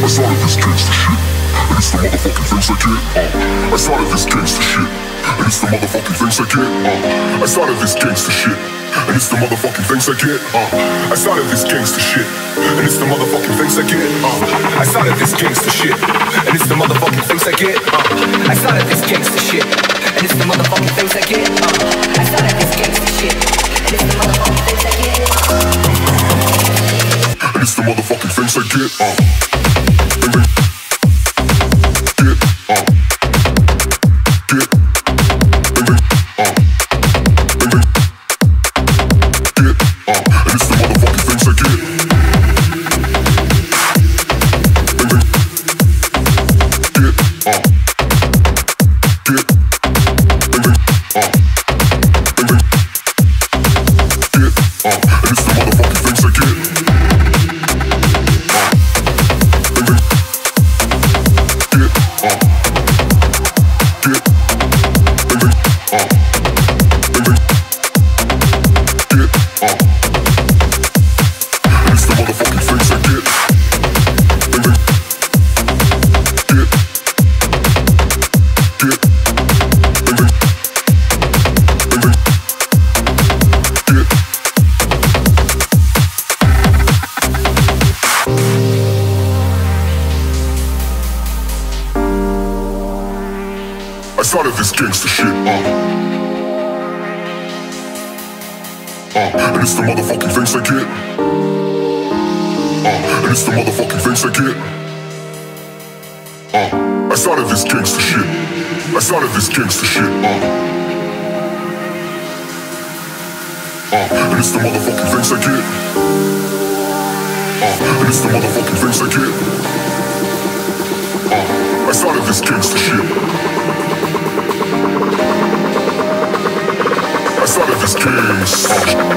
started this gangsta shit, and it's the motherfucking things I get. I started this gangsta shit, and it's the motherfucking things I get. I started this gangsta shit, and it's the motherfucking things I get. I started this gangsta shit, and it's the motherfucking things I get. I started this gangsta shit, and it's the motherfucking things I get. I started this gangsta shit, and it's the motherfucking things I get. I started this gangsta shit, and it's the motherfucking things I get. And it's the motherfucking things I get. I started this gangsta shit, and it's the motherfucking things I get. And it's the motherfucking things I get. I started this gangsta shit. I started this gangsta shit, and it's the motherfucking things I get. And it's the motherfucking things I get. I started this gangsta shit. I started this gangsta.